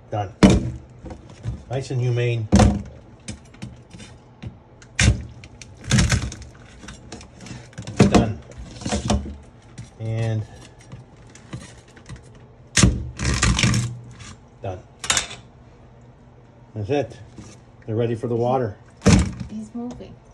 Done. Nice and humane. Done. And done. That's it. They're ready for the water. He's moving.